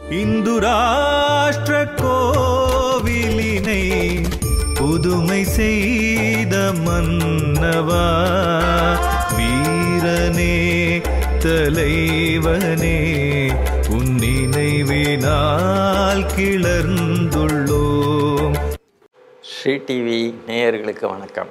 இந்து ராஷ்டிர கோவிலினை புதுமை செய்த மன்னவா, வீரனே தலைவனே, உன் நினைவினால் கிளர்ந்துள்ளோம். ஸ்ரீ டிவி நேயர்களுக்கு வணக்கம்.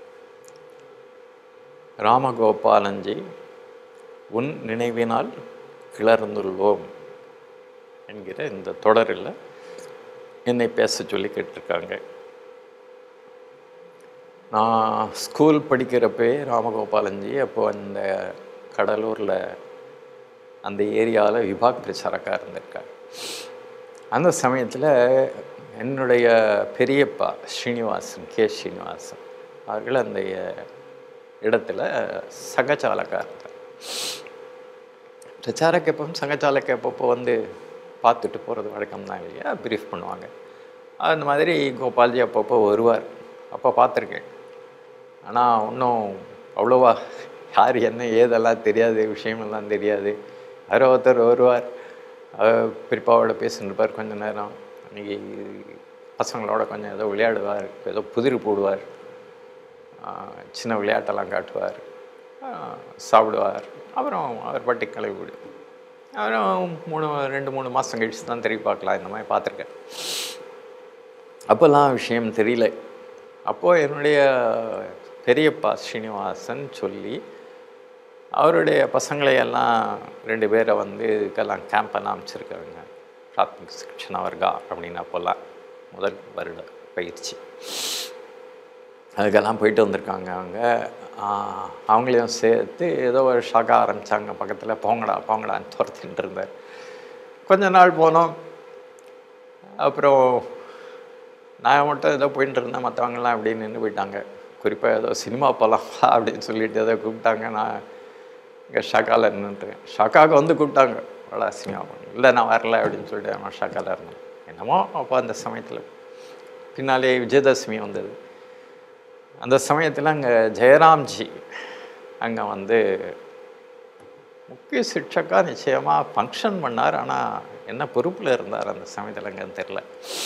ராமகோபாலன்ஜி உன் நினைவினால் கிளர்ந்துள்ளோம் என்கிற இந்த தொடரில் என்னை பேச சொல்லி கேட்டிருக்காங்க. நான் ஸ்கூல் படிக்கிறப்பே ராமகோபாலன்ஜி அப்போ அந்த கடலூரில் அந்த ஏரியாவில் விபாக் பிரச்சாரக்காக இருந்திருக்கார். அந்த சமயத்தில் என்னுடைய பெரியப்பா ஸ்ரீனிவாசன், கே ஸ்ரீனிவாசன் அவர்கள் அந்த இடத்துல சங்கச்சாலக்காக இருந்தார். பிரச்சாரக்கு எப்போ சங்கச்சாலக்கு எப்பப்போ வந்து பார்த்துட்டு போகிறது வழக்கம் தான் இல்லையா, ப்ரீஃப் பண்ணுவாங்க. அந்த மாதிரி கோபால்ஜி அப்பப்போ வருவார். அப்போ பார்த்துருக்கேன். ஆனால் இன்னும் அவ்வளோவா யார் என்ன ஏதெல்லாம் தெரியாது, விஷயமெல்லாம் தெரியாது. யாரோ ஒருத்தர் வருவார், பெரியப்பாவோட பேசிட்டுருப்பார் கொஞ்சம் நேரம். அன்றைக்கி பசங்களோட கொஞ்சம் ஏதோ விளையாடுவார், ஏதோ புதிர் போடுவார், சின்ன விளையாட்டெல்லாம் காட்டுவார், சாப்பிடுவார். அப்புறம் அவர் பாட்டி கிளம்பி விடுவார். அப்புறம் 2-3 மாதம் கழிச்சு தான் திரும்பி பார்க்கலாம். இந்த மாதிரி பார்த்துருக்கேன். அப்போல்லாம் விஷயம் தெரியல. அப்போது என்னுடைய பெரியப்பா ஸ்ரீனிவாசன் சொல்லி அவருடைய பசங்களையெல்லாம் 2 பேரை வந்து இதுக்கெல்லாம் கேம்பெல்லாம் அமைச்சிருக்காங்க. பிராத்மிக் சிக்ஷனா வர்கா அப்படின்னு அப்போல்லாம் முதல் வருட பயிற்சி. அதுக்கெல்லாம் போயிட்டு வந்திருக்காங்க. அவங்களையும் சேர்த்து ஏதோ ஒரு ஷாக்கா ஆரம்பித்தாங்க. பக்கத்தில் போங்கடான்னு துரத்திட்டு இருந்தார். கொஞ்ச நாள் போனோம். அப்புறம் நான் மட்டும் ஏதோ போயிட்டு இருந்தேன், மற்றவங்களாம் அப்படி நின்று போயிட்டாங்க. குறிப்பாக ஏதோ சினிமா போகலாம் அப்படின்னு சொல்லிட்டு ஏதோ கூப்பிட்டாங்க. நான் இங்கே ஷாக்காவில் நின்றுட்டுருக்கேன். ஷாக்காவுக்கு வந்து கூப்பிட்டாங்க, அவ்வளோ சினிமா பண்ண. இல்லை நான் வரல அப்படின்னு சொல்லிட்டு நான் ஷாக்காவில் இருந்தேன். என்னமோ அப்போ அந்த சமயத்தில் பின்னாலே விஜயதசமி வந்தது. அந்த சமயத்தில் அங்கே ஜெயராம்ஜி அங்கே வந்து முக்கிய சிக்ஷக்கா நிச்சயமாக ஃபங்க்ஷன் பண்ணார். ஆனால் என்ன பொறுப்பில் இருந்தார் அந்த சமயத்தில் அங்கேன்னு தெரில.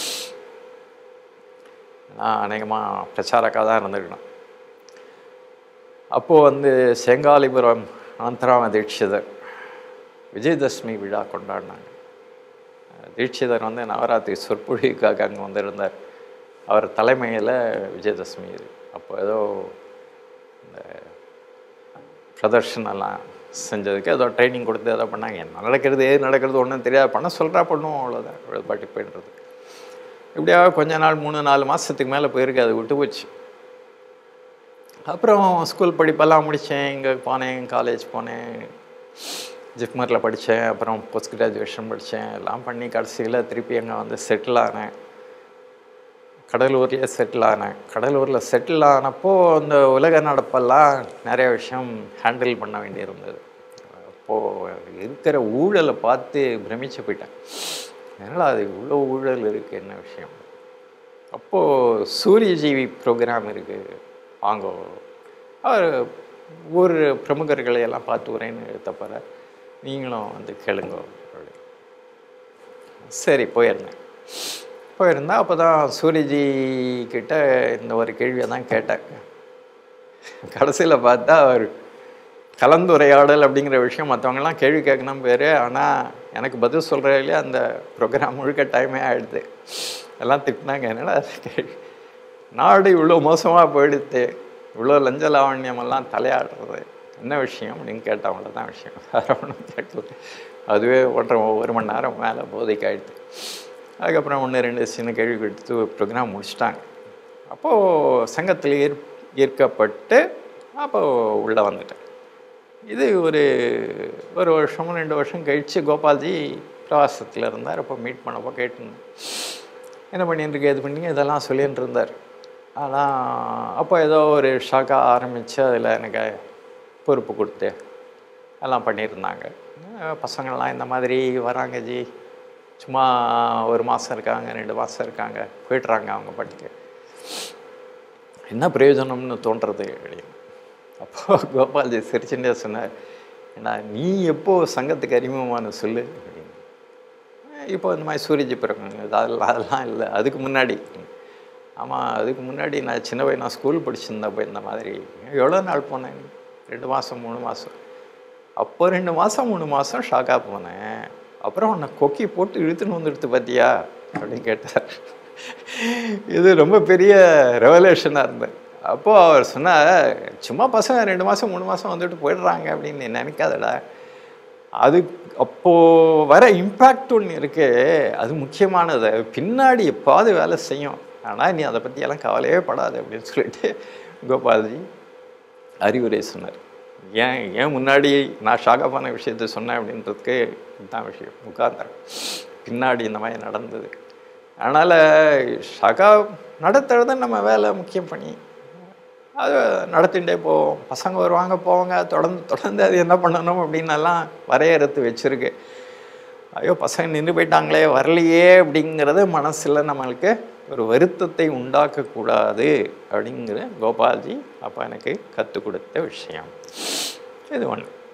நான் அநேகமாக பிரச்சாரக்காக தான் இருந்துருக்கணும். அப்போது வந்து செங்காலிபுரம் அனந்தராம தீட்சிதர் விஜயதசமி விழா கொண்டாடினாங்க. தீட்சிதர் வந்து நவராத்திரி சொற்பொழிவுக்காக அங்கே வந்திருந்தார். அவர் தலைமையில் விஜயதசமி இது. அப்போ ஏதோ இந்த பிரதர்ஷனெல்லாம் செஞ்சதுக்கு ஏதோ ட்ரைனிங் கொடுத்து ஏதோ பண்ணாங்க. என்ன நடக்கிறது ஏது நடக்கிறது ஒன்றும் தெரியாது, பண்ண சொல்கிறா பண்ணுவோம், அவ்வளோதான். இவ்வளோ பாட்டி போய்ன்றது. இப்படியா கொஞ்ச நாள் 3-4 மாதத்துக்கு மேலே போயிருக்கு. அது விட்டு போச்சு. அப்புறம் ஸ்கூல் படிப்பெல்லாம் முடித்தேன். இங்கே போனேன், காலேஜ் போனேன், ஜிப்மரில் படித்தேன். அப்புறம் போஸ்ட் கிராஜுவேஷன் படித்தேன். எல்லாம் பண்ணி கடைசியில் திருப்பி அங்கே வந்து செட்டில் ஆனேன். கடலூர்லேயே செட்டில் ஆனேன். கடலூரில் செட்டில் ஆனப்போ அந்த உலக நடப்பெல்லாம் நிறைய விஷயம் ஹேண்டில் பண்ண வேண்டியிருந்தது. அப்போது இருக்கிற ஊழலை பார்த்து பிரமிச்சு போயிட்டேன். அதனால் அது இவ்வளோ ஊழல் இருக்குது, என்ன விஷயம். அப்போது சூரியஜீவி ப்ரோக்ராம் இருக்குது, வாங்கோ. அவர் ஊர் பிரமுகர்களை எல்லாம் பார்த்து உரைன்னு எடுத்தப்பற நீங்களும் வந்து கேளுங்கோ அப்படி. சரி போயிருந்தேன். அப்போ தான் சூரியஜி கிட்ட இந்த ஒரு கேள்வியை தான் கேட்டேன். கடைசியில் பார்த்தா அவர் கலந்துரையாடல் அப்படிங்கிற விஷயம் மற்றவங்கெல்லாம் கேள்வி கேட்கணும் பேர். ஆனால் எனக்கு பதில் சொல்கிற இல்லையா அந்த ப்ரோக்ராம் முழுக்க டைமே ஆகிடுது. எல்லாம் திட்டினாங்க. என்னடா கேள்வி, நாடு இவ்வளோ மோசமாக போயிடுது, இவ்வளோ லஞ்ச லாவண்யமெல்லாம் தலையாடுறது, என்ன விஷயம் அப்படின்னு கேட்டேன். அவ்வளோதான் விஷயம், வேறு ஒன்றும் கேட்கல. அதுவே 1 மணி நேரம் மேலே போதைக்கு ஆகிடுது. அதுக்கப்புறம் 1-2 சின்ன கேள்வி கொடுத்து ப்ரோக்ராம் முடிச்சிட்டாங்க. அப்போது சங்கத்தில் ஈர்க்கப்பட்டு அப்போது உள்ளே வந்துட்டேன். இது ஒரு 1 வருஷமோ 2 வருஷம் கழித்து கோபால்ஜி பிரவாசத்தில் இருந்தார். அப்போ மீட் பண்ணப்போ கேட்டுருந்தேன், என்ன பண்ணிட்டுருக்கு, இது பண்ணி இதெல்லாம் சொல்லிகிட்டு இருந்தார். ஆனால் அப்போ ஏதோ ஒரு ஷாக்காக ஆரம்பித்து அதில் எனக்கு பொறுப்பு கொடுத்து எல்லாம் பண்ணியிருந்தாங்க. பசங்கள்லாம் இந்த மாதிரி வராங்க ஜி, சும்மா 1 மாதம் இருக்காங்க, 2 மாதம் இருக்காங்க, போய்ட்றாங்க அவங்க பாட்டுக்கு, என்ன பிரயோஜனம்னு தோன்றது அப்படின்னு. அப்போ கோபால்ஜி சிரிச்சுட்டே சொன்னார், ஏன்னா நீ எப்போ சங்கத்துக்கு அறிமுகமான சொல்லு அப்படின்னு. இப்போ இந்த மாதிரி சூரியஜி பிறகுங்க அதெல்லாம் இல்லை. அதுக்கு முன்னாடி ஆமாம், அதுக்கு முன்னாடி நான் சின்ன பையன், நான் ஸ்கூல் படிச்சிருந்தப்போ இந்த மாதிரி எவ்வளோ நாள் போனேன், 2 மாதம் 3 மாதம். அப்போ 2 மாதம் 3 மாதம் ஷாக்காக போனேன். அப்புறம் உன்னை கொக்கி போட்டு இழுத்துன்னு வந்துடுத்து பார்த்தியா அப்படின்னு கேட்டார். இது ரொம்ப பெரிய ரெவலேஷனாக இருந்தது. அப்போது அவர் சொன்னார், சும்மா பசங்க 2 மாதம் 3 மாதம் வந்துட்டு போயிடுறாங்க அப்படின்னு நினைக்காதடா, அது அப்போது வர இம்பேக்ட் ஒன்று இருக்கு, அது முக்கியமானது, பின்னாடி எப்பாவது வேலை செய்யும், ஆனால் நீ அதை பற்றியெல்லாம் கவலையே படாது அப்படின்னு சொல்லிட்டு கோபால்ஜி அறிவுரை சொன்னார். ஏன் முன்னாடி நான் ஷாக்கான விஷயத்த சொன்னேன் அப்படின்றதுக்கு இதுதான் விஷயம். உட்கார்ந்தார், பின்னாடி இந்த மாதிரி நடந்தது. அதனால் ஷாக்கா நடத்துறது நம்ம வேலை முக்கியம் பண்ணி அது நடத்திகிட்டே போவோம். பசங்க வருவாங்க போவாங்க, தொடர்ந்து அது என்ன பண்ணணும் அப்படின்னெல்லாம் வரையறுத்து வச்சுருக்கு. ஐயோ பசங்க நின்று போயிட்டாங்களே வரலையே அப்படிங்கிறது மனசில் நம்மளுக்கு ஒரு வருத்தத்தை உண்டாக்கக்கூடாது அப்படிங்கிற கோபால்ஜி அப்போ எனக்கு கற்றுக் கொடுத்த விஷயம் இது ஒன்று.